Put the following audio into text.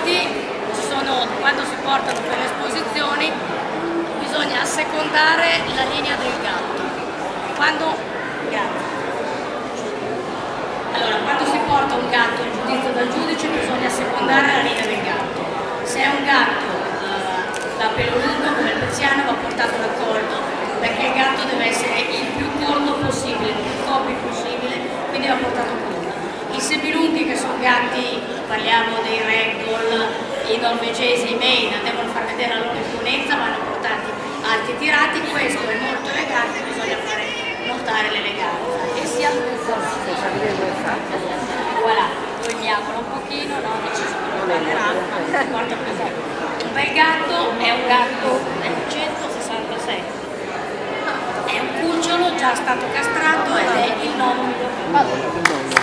quando si portano per le esposizioni bisogna assecondare la linea del gatto. Quando si porta un gatto in giudizio dal giudice bisogna assecondare la linea del gatto. Se è un gatto da pelo lungo come il persiano va portato d'accordo, perché il gatto deve essere il più corto possibile, il più copy possibile, quindi va portato corto. I semilunghi, che sono gatti, parliamo dei ragdoll, i norvegesi, i Maine, devono far vedere la loro imponenza, vanno portati alti e tirati. Questo è molto elegante, bisogna fare notare l'eleganza. E sia voilà, lui miagola un pochino, no? Dice se lo parleranno, porta così. Un bel gatto è un gatto del 166. È un cucciolo già stato castrato ed è il nono miglior.